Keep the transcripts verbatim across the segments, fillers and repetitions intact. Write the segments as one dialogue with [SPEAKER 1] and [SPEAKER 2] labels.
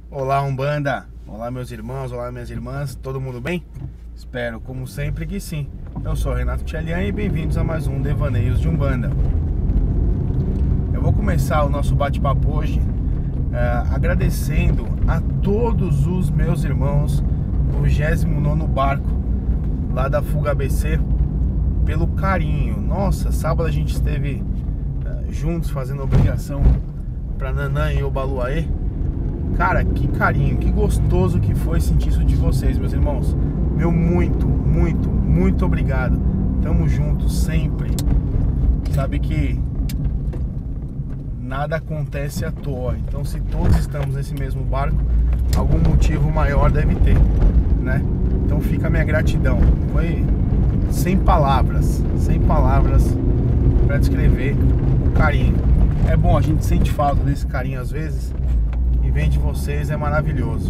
[SPEAKER 1] Olá, Umbanda! Olá, meus irmãos, olá, minhas irmãs, todo mundo bem? Espero, como sempre, que sim. Eu sou Renato Tchelian e bem-vindos a mais um Devaneios de Umbanda. Eu vou começar o nosso bate-papo hoje uh, agradecendo a todos os meus irmãos do vigésimo nono barco lá da Fuga A B C pelo carinho. Nossa, sábado a gente esteve uh, juntos fazendo obrigação para Nanã e Obaluaê. Cara, que carinho, que gostoso que foi sentir isso de vocês, meus irmãos. Meu muito, muito, muito obrigado. Tamo junto sempre. Sabe que nada acontece à toa. Então, se todos estamos nesse mesmo barco, algum motivo maior deve ter, né? Então fica a minha gratidão. Foi sem palavras, sem palavras para descrever o carinho. É bom, a gente sente falta desse carinho às vezes. E vem de vocês, é maravilhoso.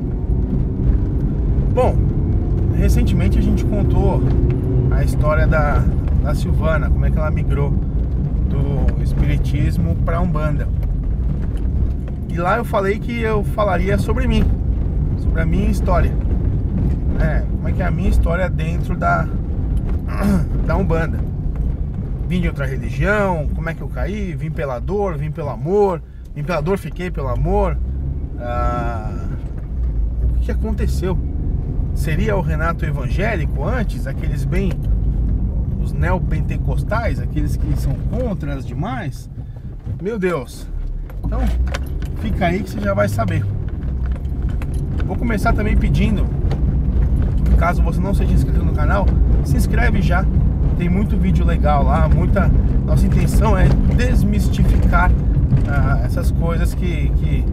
[SPEAKER 1] Bom, recentemente a gente contou a história da, da Silvana, como é que ela migrou do espiritismo para Umbanda. E lá eu falei que eu falaria sobre mim, sobre a minha história, é, como é que é a minha história dentro da, da Umbanda. Vim de outra religião, como é que eu caí, vim pela dor, vim pelo amor. Vim pela dor, fiquei pelo amor. ah, O que aconteceu? Seria o Renato evangélico antes? Aqueles bem... Os neopentecostais? Aqueles que são contra as demais? Meu Deus. Então, fica aí que você já vai saber. Vou começar também pedindo, caso você não seja inscrito no canal, se inscreve já. Tem muito vídeo legal lá. Muita... Nossa intenção é desmistificar Ah, essas coisas que, que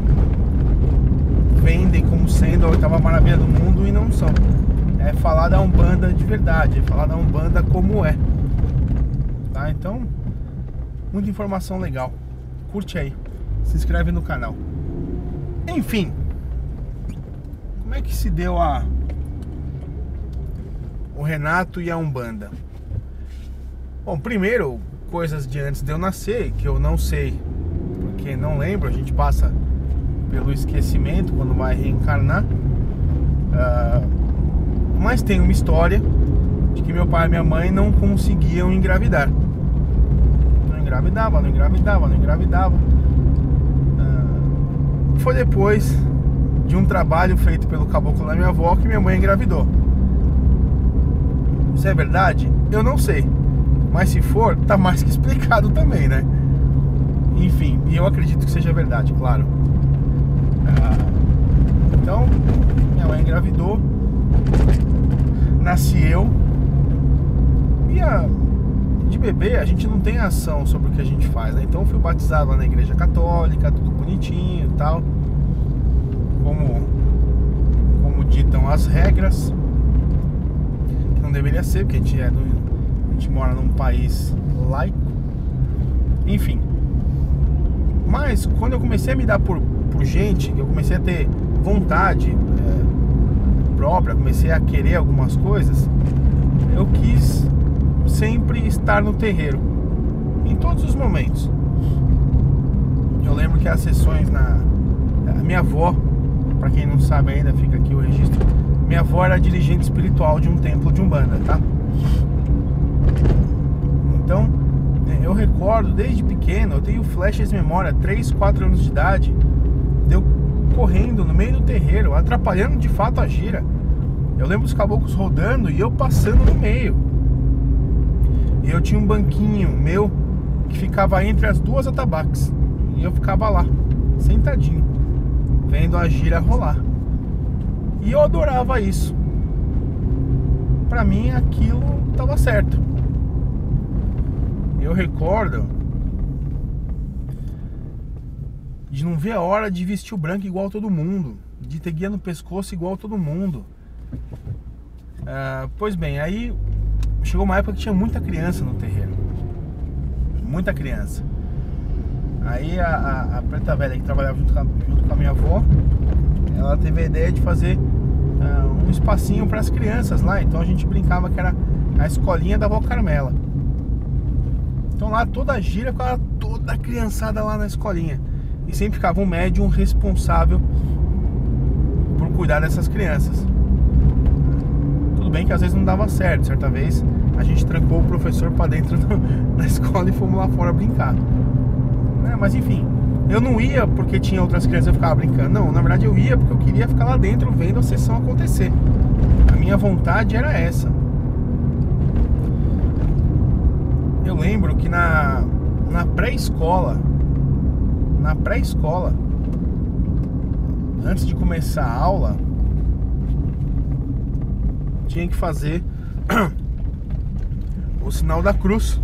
[SPEAKER 1] vendem como sendo a oitava maravilha do mundo e não são. É falar da Umbanda de verdade, é falar da Umbanda como é, tá? Então, muita informação legal. Curte aí, se inscreve no canal. Enfim, como é que se deu a o Renato e a Umbanda? Bom, primeiro, coisas de antes de eu nascer, que eu não sei, porque não lembro, a gente passa pelo esquecimento quando vai reencarnar. uh, Mas tem uma história de que meu pai e minha mãe não conseguiam engravidar. Não engravidava, não engravidava, não engravidava. uh, Foi depois de um trabalho feito pelo caboclo da minha avó que minha mãe engravidou. Isso é verdade? Eu não sei. Mas se for, tá mais que explicado também, né? Enfim, e eu acredito que seja verdade, claro. ah, Então, minha mãe engravidou, nasci eu. E a, de bebê a gente não tem ação sobre o que a gente faz, né? Então eu fui batizado lá na igreja católica, tudo bonitinho e tal, Como, como ditam as regras. Que não deveria ser, porque a gente é do... A gente mora num país laico. Enfim. Mas quando eu comecei a me dar por, por gente, eu comecei a ter vontade é, própria, comecei a querer algumas coisas, eu quis sempre estar no terreiro, em todos os momentos. Eu lembro que as sessões na... A minha avó, pra quem não sabe ainda, fica aqui o registro. Minha avó era dirigente espiritual de um templo de Umbanda, tá? Então, eu recordo desde pequeno, eu tenho flashes de memória, três, quatro anos de idade, eu correndo no meio do terreiro, atrapalhando de fato a gira. Eu lembro os caboclos rodando e eu passando no meio. E eu tinha um banquinho meu que ficava entre as duas atabaques. E eu ficava lá, sentadinho, vendo a gira rolar. E eu adorava isso. Pra mim aquilo estava certo. Eu recordo de não ver a hora de vestir o branco igual todo mundo, de ter guia no pescoço igual todo mundo. ah, Pois bem, aí chegou uma época que tinha muita criança no terreiro. Muita criança. Aí a, a, a preta velha que trabalhava junto com a, junto com a minha avó, ela teve a ideia de fazer uh, um espacinho para as crianças lá. Então a gente brincava que era a escolinha da avó Carmela. Então lá toda a gira ficava toda a criançada lá na escolinha. e sempre ficava um médium responsável por cuidar dessas crianças. Tudo bem que às vezes não dava certo. Certa vez a gente trancou o professor pra dentro do, da escola e fomos lá fora brincar, né? Mas enfim, eu não ia porque tinha outras crianças e eu ficava brincando. Não, na verdade eu ia porque eu queria ficar lá dentro vendo a sessão acontecer. A minha vontade era essa. Eu lembro que na, na pré-escola Na pré-escola, antes de começar a aula, tinha que fazer o sinal da cruz,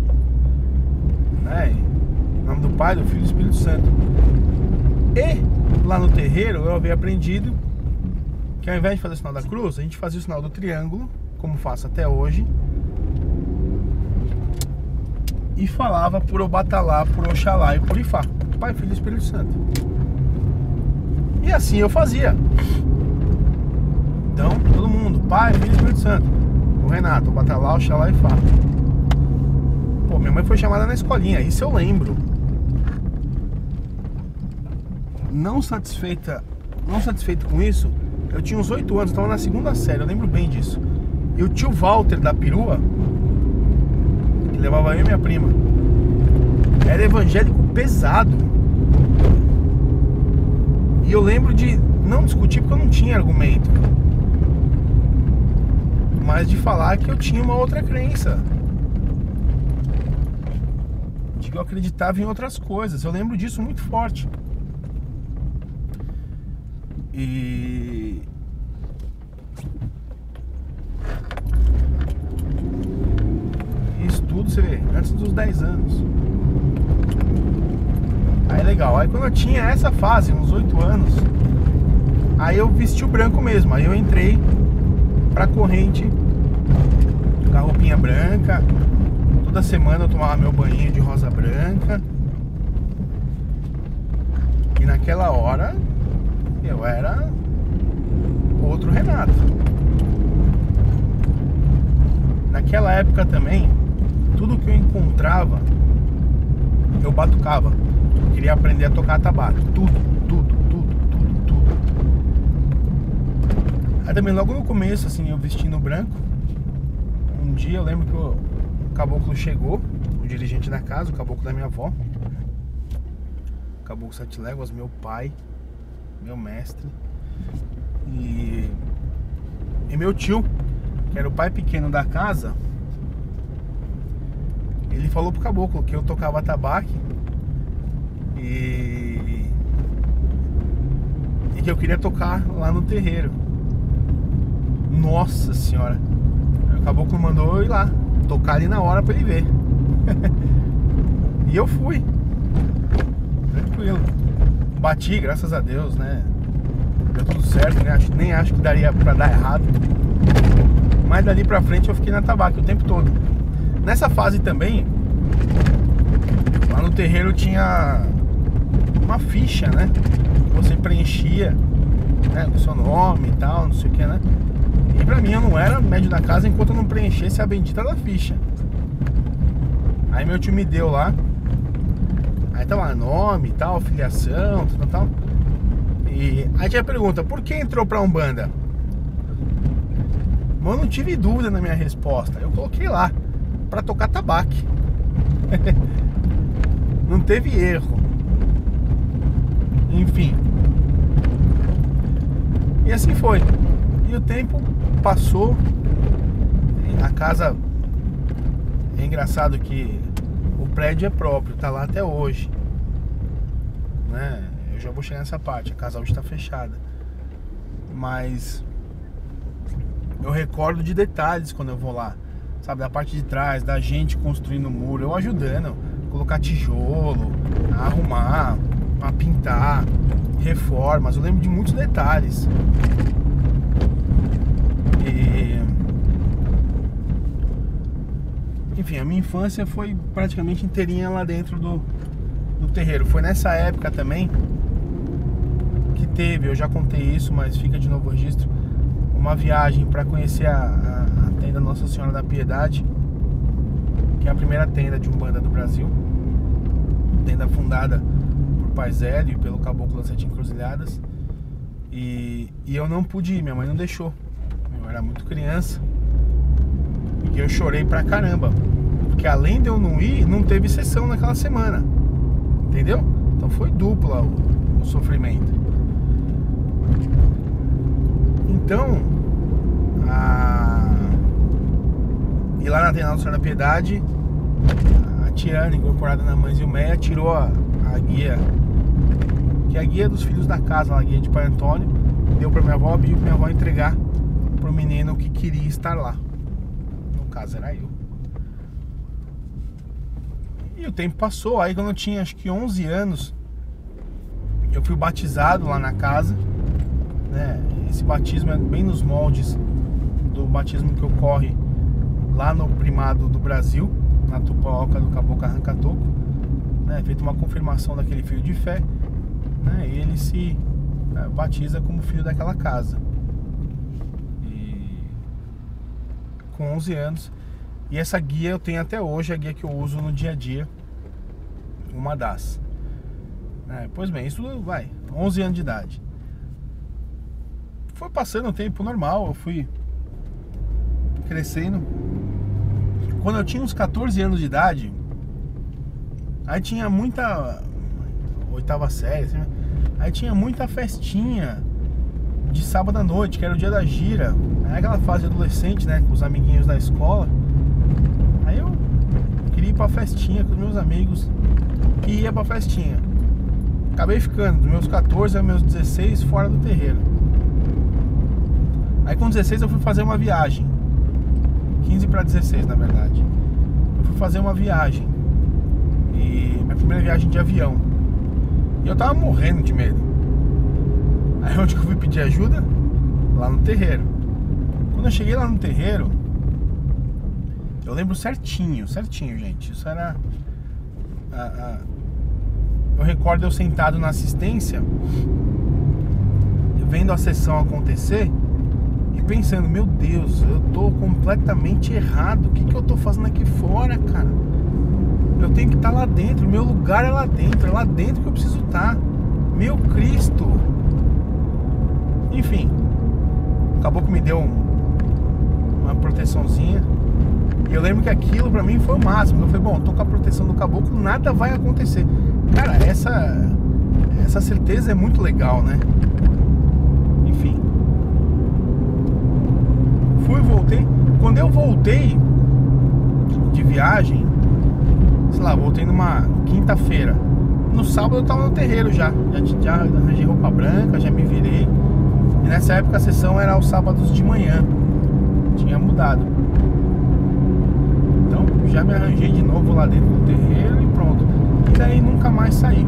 [SPEAKER 1] né? Em nome do Pai, do Filho e do Espírito Santo. E lá no terreiro eu havia aprendido que ao invés de fazer o sinal da cruz, a gente fazia o sinal do triângulo, como faço até hoje, e falava por Obatalá, por Oxalá e por Ifá, Pai, Filho e Espírito Santo. E assim eu fazia. Então, todo mundo, Pai, Filho e Espírito Santo. O Renato, Obatalá, Oxalá e Ifá. Pô, minha mãe foi chamada na escolinha, isso eu lembro. Não satisfeita, não satisfeito com isso, eu tinha uns oito anos, estava na segunda série, eu lembro bem disso. E o tio Walter da perua, que levava eu e minha prima, era evangélico pesado. E eu lembro de não discutir porque eu não tinha argumento, mas de falar que eu tinha uma outra crença, de que eu acreditava em outras coisas. Eu lembro disso muito forte. E isso tudo, você vê, antes dos dez anos. Aí legal, aí quando eu tinha essa fase, uns oito anos, aí eu vesti o branco mesmo. Aí eu entrei pra corrente com a roupinha branca. Toda semana eu tomava meu banho de rosa branca. E naquela hora eu era outro Renato. Naquela época também, tudo que eu encontrava eu batucava. Eu queria aprender a tocar atabaque. Tudo, tudo, tudo, tudo, tudo. Aí também logo no começo, assim, eu vestindo branco, um dia eu lembro que o caboclo chegou, o dirigente da casa, o caboclo da minha avó, o caboclo Sete Léguas, meu pai, meu mestre, e, e meu tio, que era o pai pequeno da casa. Ele falou pro caboclo que eu tocava atabaque e, e que eu queria tocar lá no terreiro. Nossa senhora, o caboclo mandou eu ir lá tocar ali na hora pra ele ver. E eu fui tranquilo, bati, graças a Deus, né? Deu tudo certo, né? Acho, nem acho que daria pra dar errado. Mas dali pra frente eu fiquei na atabaque o tempo todo. Nessa fase também, lá no terreiro tinha uma ficha, né? Você preenchia, né, com o seu nome e tal, não sei o que, né? E pra mim eu não era médio da casa enquanto eu não preenchesse a bendita da ficha. Aí meu tio me deu lá. Aí tá lá, nome e tal, filiação, tal, tal. E aí tinha a pergunta, por que entrou pra Umbanda? Mas eu não tive dúvida na minha resposta. Eu coloquei lá pra tocar tabaque. Não teve erro. Enfim. E assim foi. E o tempo passou. A casa, é engraçado que o prédio é próprio, tá lá até hoje, né? Eu já vou chegar nessa parte. A casa hoje tá fechada, mas eu recordo de detalhes quando eu vou lá, sabe, da parte de trás, da gente construindo o muro, eu ajudando, colocar tijolo, a arrumar, a pintar, reformas. Eu lembro de muitos detalhes. E... enfim, a minha infância foi praticamente inteirinha lá dentro do, do terreiro. Foi nessa época também que teve, eu já contei isso, mas fica de novo o registro, uma viagem para conhecer a, a, a tenda Nossa Senhora da Piedade, que é a primeira tenda de Umbanda do Brasil, tenda fundada por Pai Zélio e pelo Caboclo das Sete Encruzilhadas. E, e eu não pude ir, minha mãe não deixou. Eu era muito criança. E eu chorei pra caramba. Porque além de eu não ir, não teve sessão naquela semana. Entendeu? Então foi dupla o, o sofrimento. Então, a... e lá na Nossa Senhora da Piedade, a Tiana, incorporada na Mãe Zilmeia, tirou a, a guia, que é a guia dos filhos da casa, a guia de Pai Antônio, deu pra minha avó, pediu pra minha avó entregar pro menino que queria estar lá. No caso era eu. E o tempo passou, aí quando eu tinha acho que onze anos, eu fui batizado lá na casa, né? Esse batismo é bem nos moldes do batismo que ocorre lá no Primado do Brasil, na Tupaoca do Caboclo Arranca-Toco, né? Feita uma confirmação daquele filho de fé, né? E ele se é, batiza como filho daquela casa. E com onze anos. E essa guia eu tenho até hoje, a guia que eu uso no dia a dia, uma das. É, pois bem, isso vai, onze anos de idade. Foi passando o tempo normal, eu fui crescendo. Quando eu tinha uns quatorze anos de idade, aí tinha muita... oitava série, assim, aí tinha muita festinha de sábado à noite, que era o dia da gira. Aí aquela fase de adolescente, né, com os amiguinhos da escola. Aí eu queria ir pra festinha com os meus amigos que ia pra festinha. Acabei ficando dos meus quatorze aos meus dezesseis fora do terreiro. Aí com dezesseis eu fui fazer uma viagem, quinze para dezesseis na verdade. Eu fui fazer uma viagem, e minha primeira viagem de avião. E eu tava morrendo de medo. Aí onde que eu fui pedir ajuda? Lá no terreiro. Quando eu cheguei lá no terreiro, eu lembro certinho, certinho, gente. Isso era... A, a, eu recordo eu sentado na assistência, vendo a sessão acontecer e pensando, meu Deus, eu tô completamente errado. O que que eu tô fazendo aqui fora, cara? Eu tenho que estar lá dentro, meu lugar é lá dentro, é lá dentro que eu preciso estar. Meu Cristo! Enfim, acabou que me deu um, uma proteçãozinha. E eu lembro que aquilo pra mim foi o máximo. Eu falei, bom, tô com a proteção do caboclo, nada vai acontecer. Cara, essa, essa certeza é muito legal, né? Enfim. Fui, voltei. Quando eu voltei de viagem, sei lá, voltei numa quinta-feira. No sábado eu tava no terreiro já. Já, já arranjei roupa branca, já me virei. E nessa época a sessão era aos sábados de manhã. Tinha mudado. Então já me arranjei de novo lá dentro do terreiro e pronto. E daí nunca mais saí.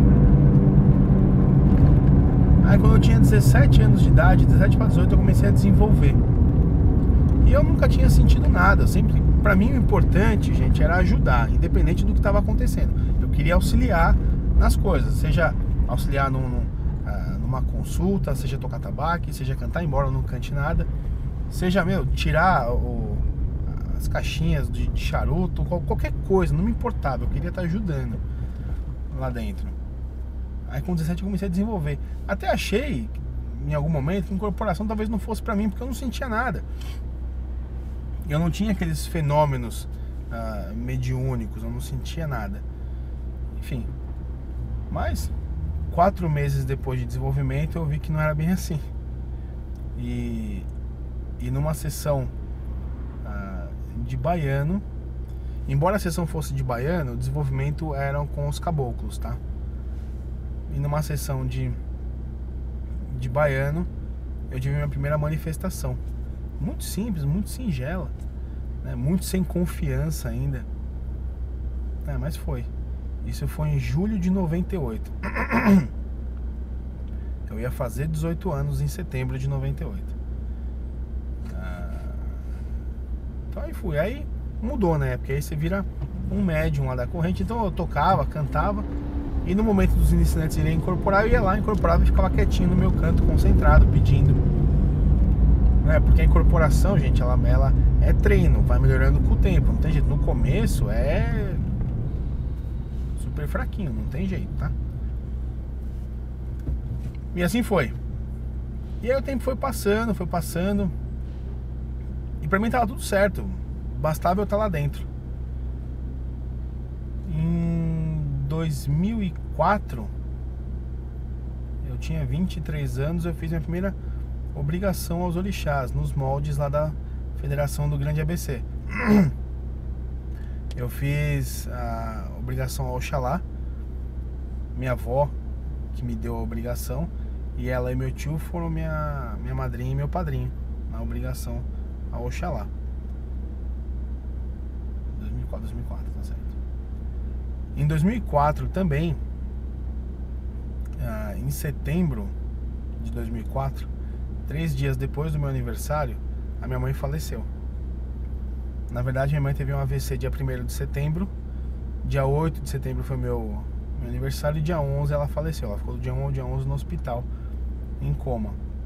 [SPEAKER 1] Aí quando eu tinha dezessete anos de idade, dezessete para dezoito, eu comecei a desenvolver. E eu nunca tinha sentido nada. Sempre, pra mim, o importante, gente, era ajudar, independente do que estava acontecendo. Eu queria auxiliar nas coisas, seja auxiliar num, num, uh, numa consulta, seja tocar tabaco, seja cantar, embora eu não cante nada, seja, meu, tirar o, as caixinhas de, de charuto, qualquer coisa, não me importava, eu queria estar ajudando lá dentro. Aí com dezessete eu comecei a desenvolver. Até achei, em algum momento, que incorporação talvez não fosse pra mim, porque eu não sentia nada. Eu não tinha aqueles fenômenos uh, mediúnicos, eu não sentia nada. Enfim. Mas, quatro meses depois de desenvolvimento, eu vi que não era bem assim. E, e numa sessão uh, de baiano, embora a sessão fosse de baiano, o desenvolvimento era com os caboclos, tá? E numa sessão de, de baiano, eu tive minha primeira manifestação. Muito simples, muito singela, né? Muito sem confiança ainda, é, mas foi. Isso foi em julho de noventa e oito. Eu ia fazer dezoito anos em setembro de noventa e oito. ah, Então aí fui. Aí mudou, né? Porque aí você vira um médium lá da corrente. Então eu tocava, cantava, e no momento dos iniciantes irem incorporar, eu ia lá, incorporava e ficava quietinho no meu canto, concentrado, pedindo. Não é? Porque a incorporação, gente, ela, ela é treino, vai melhorando com o tempo, não tem jeito. No começo é super fraquinho, não tem jeito, tá? E assim foi. E aí o tempo foi passando, foi passando. E pra mim tava tudo certo. Bastava eu estar lá dentro. Em dois mil e quatro, eu tinha vinte e três anos, eu fiz minha primeira obrigação aos orixás, nos moldes lá da Federação do Grande A B C. Eu fiz a obrigação ao Oxalá, minha avó que me deu a obrigação, e ela e meu tio foram minha, minha madrinha e meu padrinho na obrigação ao Oxalá. dois mil e quatro, dois mil e quatro, tá certo. Em dois mil e quatro também, ah, em setembro de dois mil e quatro, três dias depois do meu aniversário, a minha mãe faleceu. Na verdade, minha mãe teve um A V C dia primeiro de setembro, dia oito de setembro foi meu, meu aniversário, e dia onze ela faleceu. Ela ficou do dia um ao dia onze no hospital, em coma.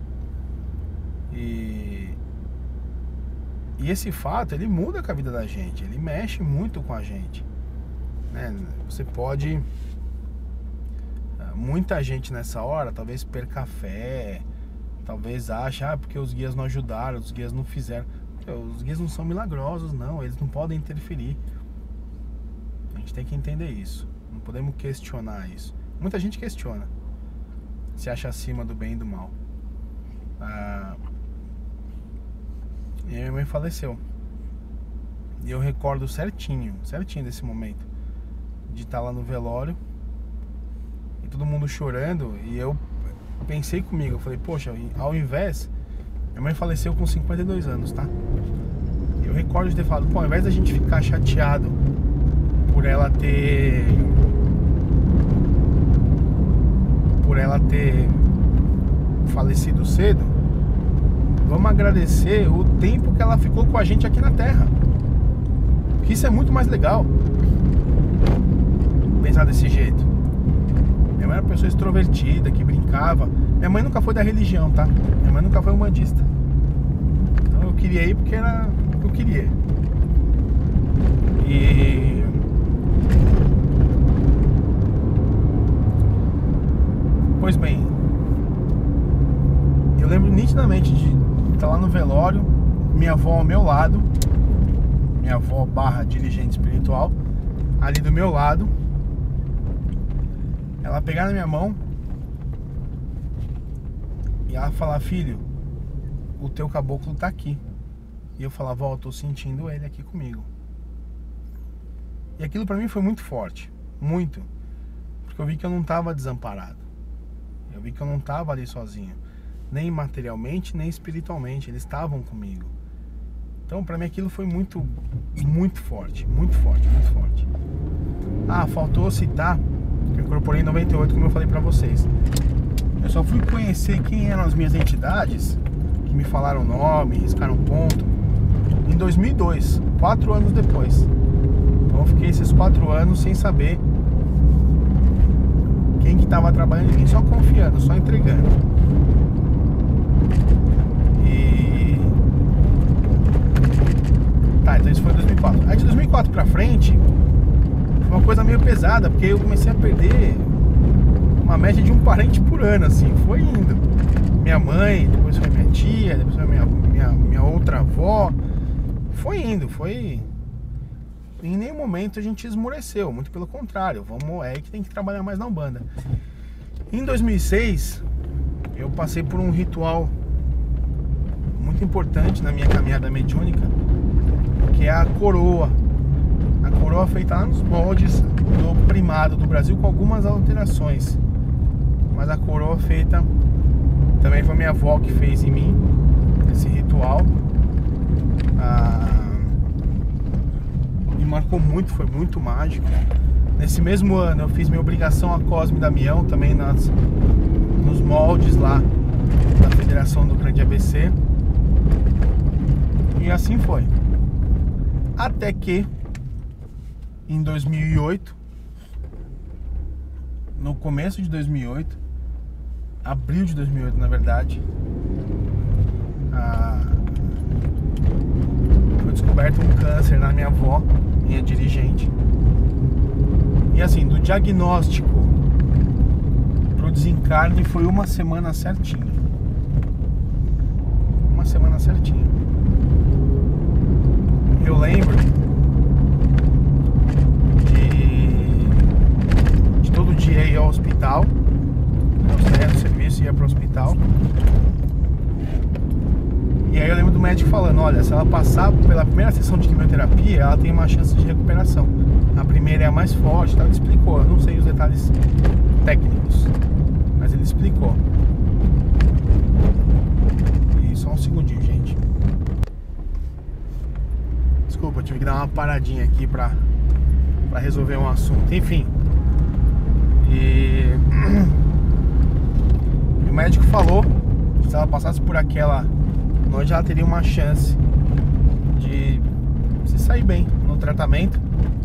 [SPEAKER 1] E, e esse fato, ele muda com a vida da gente, ele mexe muito com a gente, né? Você pode... Muita gente nessa hora talvez perca a fé, talvez ache, ah, porque os guias não ajudaram, os guias não fizeram. Os guias não são milagrosos, não, eles não podem interferir. A gente tem que entender isso. Não podemos questionar isso. Muita gente questiona, se acha acima do bem e do mal. ah, E a minha mãe faleceu. E eu recordo certinho, certinho desse momento, de estar lá no velório e todo mundo chorando. E eu pensei comigo, eu falei, poxa, ao invés... Minha mãe faleceu com cinquenta e dois anos, tá? Eu recordo de ter falado, pô, ao invés da gente ficar chateado por ela ter... Por ela ter falecido cedo, vamos agradecer o tempo que ela ficou com a gente aqui na Terra. Porque isso é muito mais legal. Pensar desse jeito. Minha mãe era uma pessoa extrovertida, que brincava. Minha mãe nunca foi da religião, tá? Minha mãe nunca foi umbandista. Então eu queria ir porque era o que eu queria. E... Pois bem, eu lembro nitidamente de estar lá no velório, minha avó ao meu lado, minha avó barra dirigente espiritual, ali do meu lado, ela pegar na minha mão e ela falar, filho, o teu caboclo tá aqui. E eu falava, vó, eu tô sentindo ele aqui comigo. E aquilo pra mim foi muito forte, muito, porque eu vi que eu não tava desamparado. Eu vi que eu não tava ali sozinho, nem materialmente, nem espiritualmente, eles estavam comigo. Então pra mim aquilo foi muito, muito forte, muito forte, muito forte. Ah, faltou citar que eu incorporei em noventa e oito, como eu falei pra vocês. Eu só fui conhecer quem eram as minhas entidades, que me falaram nome, riscaram ponto, em dois mil e dois, quatro anos depois. Então eu fiquei esses quatro anos sem saber quem que estava trabalhando em mim, só confiando, só entregando. E... Tá, então isso foi em dois mil e quatro. Aí de dois mil e quatro pra frente, foi uma coisa meio pesada, porque eu comecei a perder uma média de um parente por ano, assim, foi indo. Minha mãe, depois foi minha tia, depois foi minha, minha, minha outra avó. Foi indo, foi... Em nenhum momento a gente esmoreceu, muito pelo contrário, vamos, é aí que tem que trabalhar mais na Umbanda. Em dois mil e seis, eu passei por um ritual muito importante na minha caminhada mediúnica, que é a coroa. A coroa feita lá nos moldes do primado do Brasil, com algumas alterações. Mas a coroa feita também foi minha avó que fez em mim esse ritual. Ah, me marcou muito, foi muito mágico. Nesse mesmo ano eu fiz minha obrigação a Cosme Damião, também nas, nos moldes lá da Federação do Grande A B C. E assim foi. Até que em dois mil e oito, no começo de dois mil e oito, abril de dois mil e oito na verdade, ah, foi descoberto um câncer na minha avó, minha dirigente. E assim, do diagnóstico pro desencarne foi uma semana certinho. Uma semana certinho. Eu lembro de, de todo dia ir ao hospital. Eu saía do serviço e ia para o hospital. E aí eu lembro do médico falando, olha, se ela passar pela primeira sessão de quimioterapia, ela tem uma chance de recuperação. A primeira é a mais forte, tá? Ele explicou, eu não sei os detalhes técnicos, mas ele explicou. E só um segundinho, gente. Desculpa, eu tive que dar uma paradinha aqui pra, pra resolver um assunto. Enfim. E... e o médico falou que se ela passasse por aquela noite, ela teria uma chance de se sair bem no tratamento.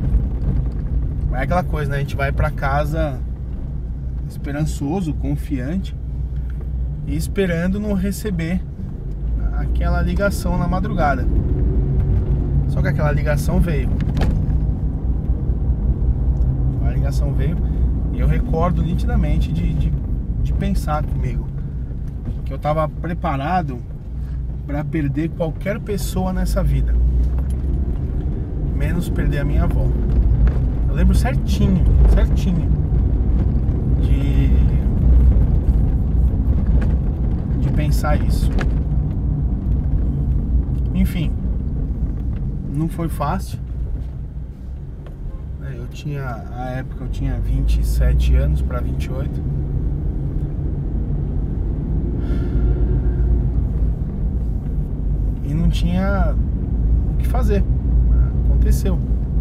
[SPEAKER 1] É aquela coisa, né? A gente vai pra casa esperançoso, confiante e esperando não receber aquela ligação na madrugada. Só que aquela ligação veio. A ligação veio e eu recordo nitidamente de, de, de pensar comigo que eu tava preparado para perder qualquer pessoa nessa vida, menos perder a minha avó. Eu lembro certinho, certinho de de pensar isso. Enfim, não foi fácil. Eu tinha, à época eu tinha vinte e sete anos para vinte e oito. E não tinha o que fazer. Aconteceu.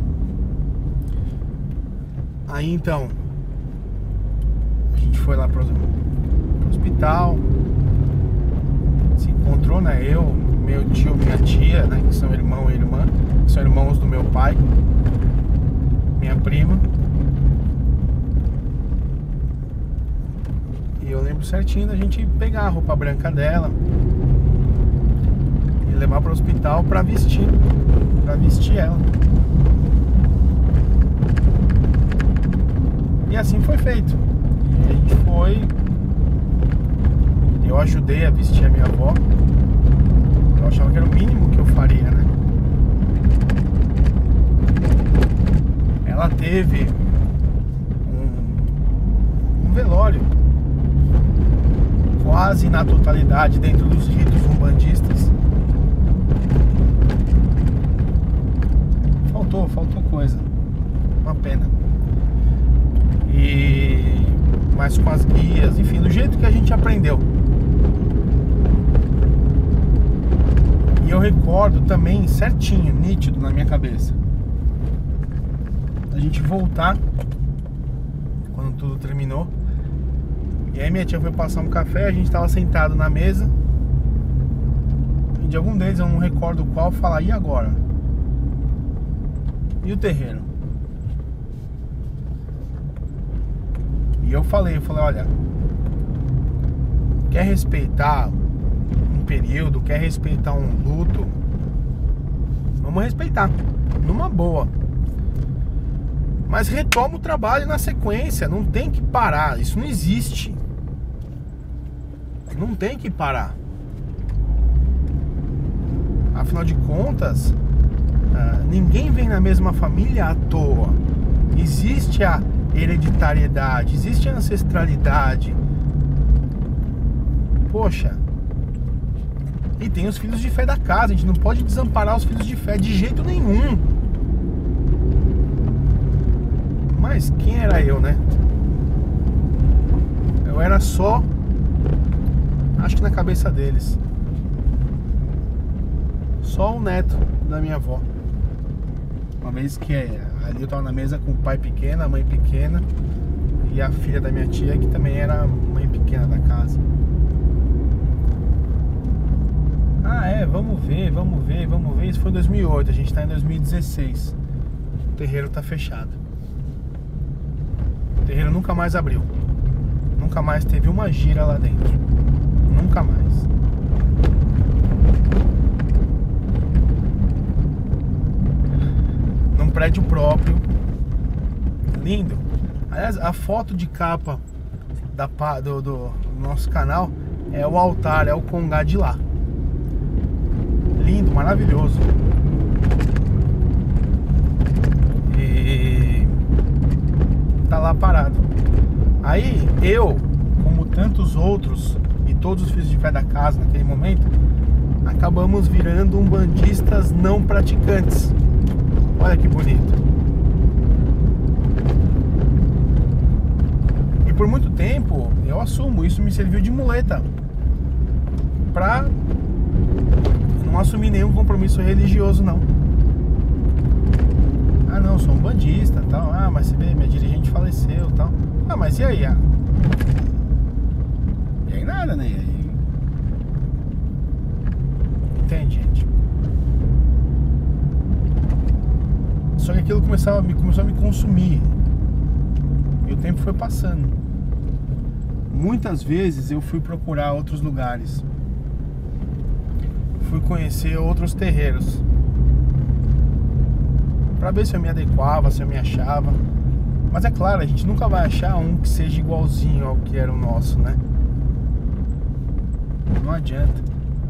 [SPEAKER 1] Aí então a gente foi lá pro, pro hospital. Se encontrou, né? Eu, meu tio, minha tia, né? Que são irmão e irmã, que são irmãos do meu pai, minha prima. E eu lembro certinho da gente pegar a roupa branca dela e levar para o hospital para vestir, para vestir ela. E assim foi feito. E a gente foi. Eu ajudei a vestir a minha avó. Eu achava que era o mínimo que eu faria, né? Ela teve um, um velório quase na totalidade dentro dos ritos umbandistas. Faltou, faltou coisa. Uma pena. E mas com as guias, enfim, do jeito que a gente aprendeu. E eu recordo também certinho, nítido na minha cabeça, a gente voltar quando tudo terminou. E aí minha tia foi passar um café, a gente tava sentado na mesa e de algum deles, eu não recordo qual, falar, e agora? E o terreiro? E eu falei, eu falei, olha, quer respeitar um período, quer respeitar um luto, vamos respeitar, numa boa. Mas retoma o trabalho na sequência, não tem que parar, isso não existe. Não tem que parar. Afinal de contas, ninguém vem na mesma família à toa. Existe a hereditariedade, existe a ancestralidade. Poxa. E tem os filhos de fé da casa, a gente não pode desamparar os filhos de fé de jeito nenhum. Mas quem era eu, né? Eu era só, acho que na cabeça deles, só o neto da minha avó. Uma vez que ali eu tava na mesa com o pai pequeno, a mãe pequena e a filha da minha tia, que também era a mãe pequena da casa. Ah, é, vamos ver, vamos ver, vamos ver. Isso foi em dois mil e oito, a gente tá em dois mil e dezesseis. O terreiro tá fechado. O terreiro nunca mais abriu. Nunca mais teve uma gira lá dentro. Nunca mais. Num prédio próprio. Lindo. Aliás, a foto de capa da, do, do nosso canal é o altar, é o congá de lá. Lindo, maravilhoso. E tá lá parado. Aí eu, como tantos outros e todos os filhos de fé da casa naquele momento, acabamos virando umbandistas não praticantes. Olha que bonito. E por muito tempo, eu assumo, isso me serviu de muleta pra não assumir nenhum compromisso religioso, não. Ah, não, sou um bandista, tal. Ah, mas você vê, minha dirigente faleceu, tal. Ah, mas e aí? Ah? E aí nada, né? E aí... Entende, gente? Só que aquilo começava, começou a me consumir. E o tempo foi passando. Muitas vezes eu fui procurar outros lugares. Fui conhecer outros terreiros pra ver se eu me adequava, se eu me achava. Mas é claro, a gente nunca vai achar um que seja igualzinho ao que era o nosso, né? Não adianta.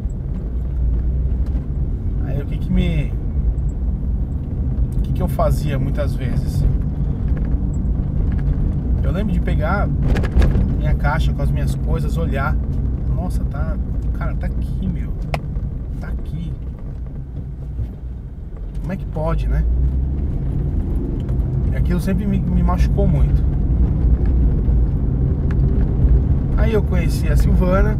[SPEAKER 1] Aí o que que me... O que que eu fazia muitas vezes? Eu lembro de pegar minha caixa com as minhas coisas, olhar. Nossa, tá... Cara, tá aqui, meu. Tá aqui. Como é que pode, né? E aquilo sempre me, me machucou muito. Aí eu conheci a Silvana.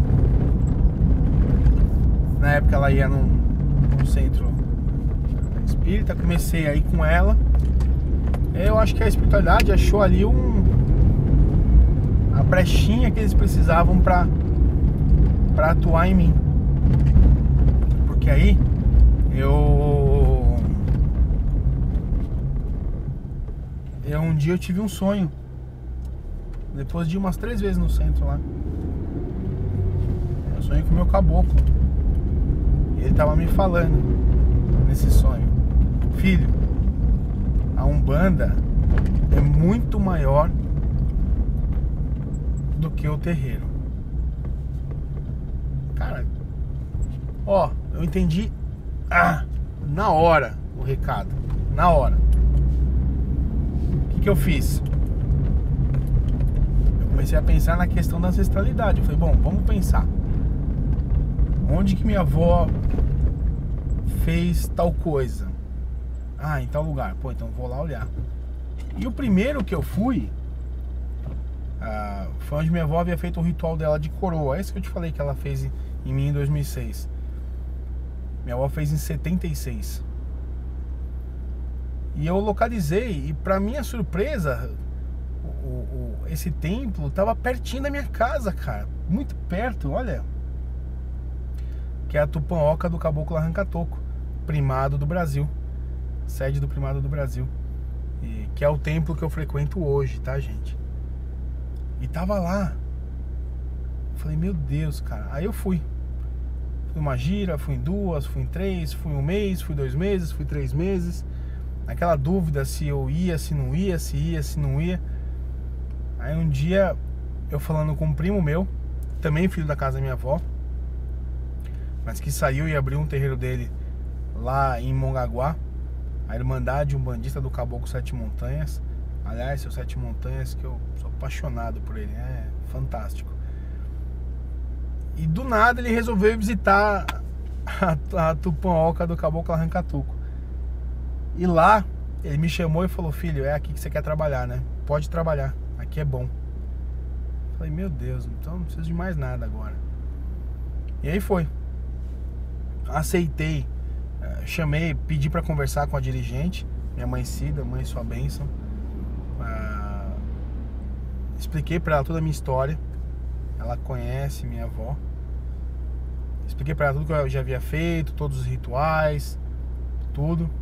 [SPEAKER 1] Na época ela ia num, num centro espírita. Comecei a ir com ela. Eu acho que a espiritualidade achou ali um... a brechinha que eles precisavam pra, pra atuar em mim. Porque aí eu... Eu um dia eu tive um sonho. Depois de umas três vezes no centro lá. Eu sonhei com o meu caboclo. E ele tava me falando nesse sonho: filho, a Umbanda é muito maior do que o terreiro. Cara, ó, eu entendi ah, na hora o recado. Na hora. O que que eu fiz? Eu comecei a pensar na questão da ancestralidade. Eu falei, bom, vamos pensar. Onde que minha avó fez tal coisa? Ah, em tal lugar. Pô, então vou lá olhar. E o primeiro que eu fui ah, foi onde minha avó havia feito o ritual dela de coroa. Esse que eu te falei que ela fez em mim em dois mil e seis. Minha avó fez em setenta e seis. E eu localizei, e pra minha surpresa, o, o, esse templo tava pertinho da minha casa, cara. Muito perto, olha. Que é a Tupã-Oca do Caboclo Arranca-Toco, primado do Brasil. Sede do primado do Brasil. E, que é o templo que eu frequento hoje, tá, gente? E tava lá. Falei, meu Deus, cara. Aí eu fui. Fui uma gira, fui em duas, fui em três, fui um mês, fui dois meses, fui três meses. Aquela dúvida se eu ia, se não ia, se ia, se não ia. Aí um dia, eu falando com um primo meu, também filho da casa da minha avó, mas que saiu e abriu um terreiro dele lá em Mongaguá, a Irmandade Umbandista do Caboclo Sete Montanhas. Aliás, seu Sete Montanhas, que eu sou apaixonado por ele, é fantástico. E do nada ele resolveu visitar a, a Tupã-Oca do Caboclo Arranca-Toco. E lá ele me chamou e falou, filho, é aqui que você quer trabalhar, né? Pode trabalhar, aqui é bom. Falei, meu Deus, então não preciso de mais nada agora. E aí foi. Aceitei, chamei, pedi pra conversar com a dirigente, minha mãe Cida, mãe sua bênção. ah, Expliquei pra ela toda a minha história. Ela conhece minha avó. Expliquei pra ela tudo que eu já havia feito, todos os rituais, tudo.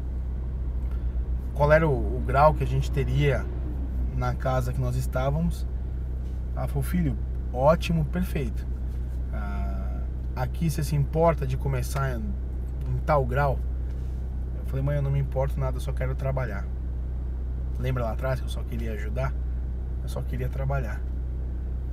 [SPEAKER 1] Qual era o, o grau que a gente teria na casa que nós estávamos. Ela falou, filho, ótimo, perfeito. ah, Aqui você se importa de começar em, em tal grau? Eu falei, mãe, eu não me importo nada, eu só quero trabalhar. Lembra lá atrás que eu só queria ajudar? Eu só queria trabalhar.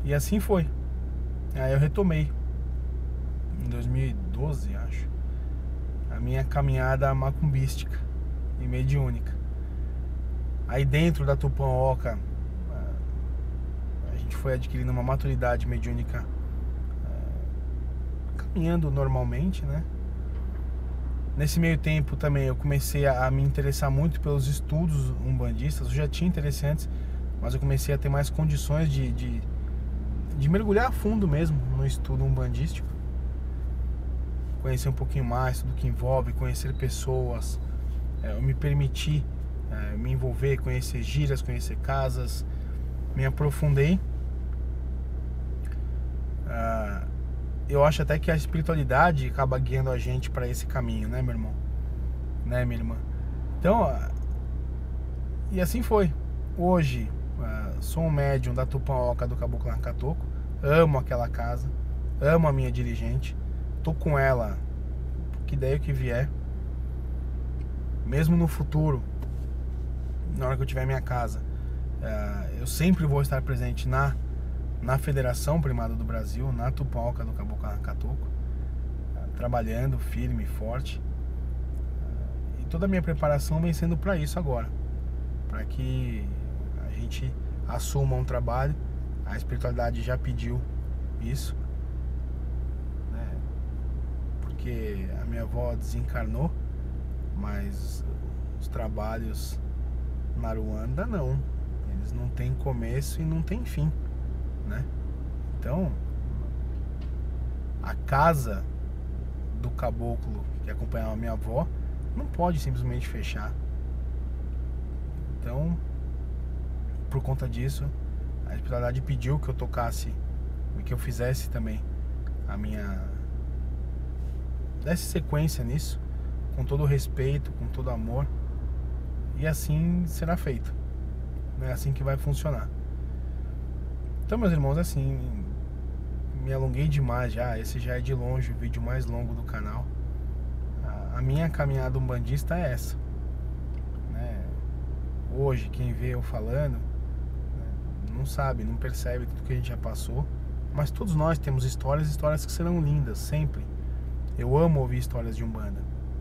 [SPEAKER 1] E assim foi. Aí eu retomei em dois mil e doze, acho, a minha caminhada macumbística e mediúnica. Aí dentro da Tupã Oca, a gente foi adquirindo uma maturidade mediúnica, caminhando normalmente, né? Nesse meio tempo também eu comecei a me interessar muito pelos estudos umbandistas. Eu já tinha interesse antes, mas eu comecei a ter mais condições de, de, de mergulhar a fundo mesmo no estudo umbandístico. Conhecer um pouquinho mais tudo que envolve, conhecer pessoas. É, eu me permiti é, me envolver, conhecer giras, conhecer casas. Me aprofundei. Ah, eu acho até que a espiritualidade acaba guiando a gente para esse caminho, né, meu irmão? Né, minha irmã? Então, e assim foi. Hoje, sou um médium da Tupã Oca do Caboclo Arrancatoco. Amo aquela casa, amo a minha dirigente. Tô com ela, que daí o que vier. Mesmo no futuro, na hora que eu tiver minha casa, eu sempre vou estar presente na na Federação Primada do Brasil, na Tupã Oca do Caboclo Arrancatoco, trabalhando firme e forte. E toda a minha preparação vem sendo para isso agora, para que a gente assuma um trabalho. A espiritualidade já pediu isso, né? Porque a minha avó desencarnou, mas os trabalhos na Aruanda não, eles não têm começo e não têm fim, né? Então, a casa do caboclo que acompanhava a minha avó não pode simplesmente fechar. Então, por conta disso, a espiritualidade pediu que eu tocasse e que eu fizesse também a minha, desse sequência nisso, com todo o respeito, com todo o amor, e assim será feito. É assim que vai funcionar. Então, meus irmãos, assim, me alonguei demais já. Esse já é de longe o vídeo mais longo do canal. A minha caminhada umbandista é essa, né? Hoje, quem vê eu falando, né, não sabe, não percebe tudo que a gente já passou. Mas todos nós temos histórias, histórias que serão lindas, sempre. Eu amo ouvir histórias de Umbanda.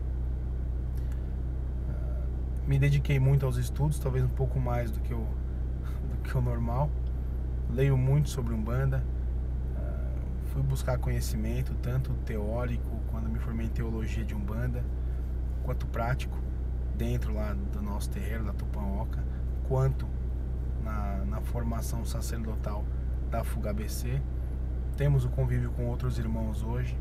[SPEAKER 1] Me dediquei muito aos estudos, talvez um pouco mais do que o, do que o normal. Leio muito sobre Umbanda, uh, fui buscar conhecimento, tanto teórico, quando me formei em teologia de Umbanda, quanto prático, dentro lá do nosso terreiro, da Tupã Oca, quanto na, na formação sacerdotal da F U G A B C. Temos o convívio com outros irmãos hoje.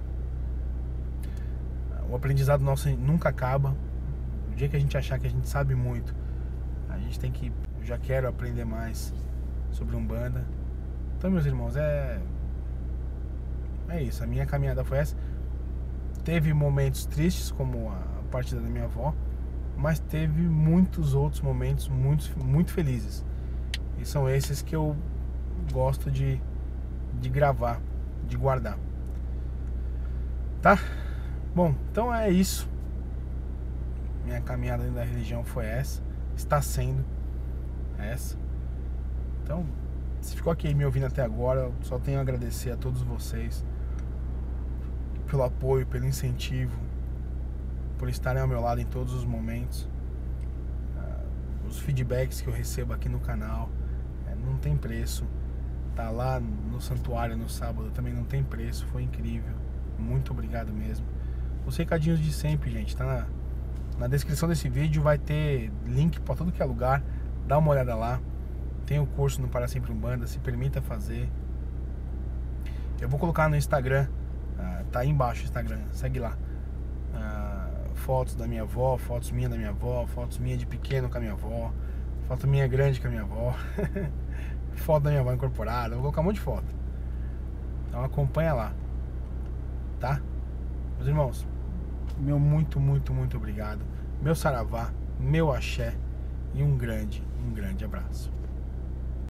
[SPEAKER 1] O aprendizado nosso nunca acaba. O dia que a gente achar que a gente sabe muito, a gente tem que... Eu já quero aprender mais sobre Umbanda. Então, meus irmãos, é é isso, a minha caminhada foi essa. Teve momentos tristes, como a partida da minha avó, mas teve muitos outros momentos muito, muito felizes, e são esses que eu gosto de, de gravar, de guardar, tá? Bom, então é isso. Minha caminhada dentro da religião foi essa, está sendo essa. Então, se ficou aqui me ouvindo até agora, eu só tenho a agradecer a todos vocês pelo apoio, pelo incentivo, por estarem ao meu lado em todos os momentos. uh, Os feedbacks que eu recebo aqui no canal, é, não tem preço. Tá lá no santuário no sábado também não tem preço, foi incrível. Muito obrigado mesmo. Os recadinhos de sempre, gente, tá na, na descrição desse vídeo, vai ter link para tudo que é lugar. Dá uma olhada lá. Tem o curso no Para Sempre Umbanda, se permita fazer. Eu vou colocar no Instagram, uh, tá aí embaixo o Instagram, segue lá. Uh, fotos da minha avó, fotos minhas da minha avó, fotos minhas de pequeno com a minha avó, foto minha grande com a minha avó, foto da minha avó incorporada, eu vou colocar um monte de foto. Então acompanha lá, tá? Meus irmãos, meu muito, muito, muito obrigado. Meu saravá, meu axé e um grande, um grande abraço.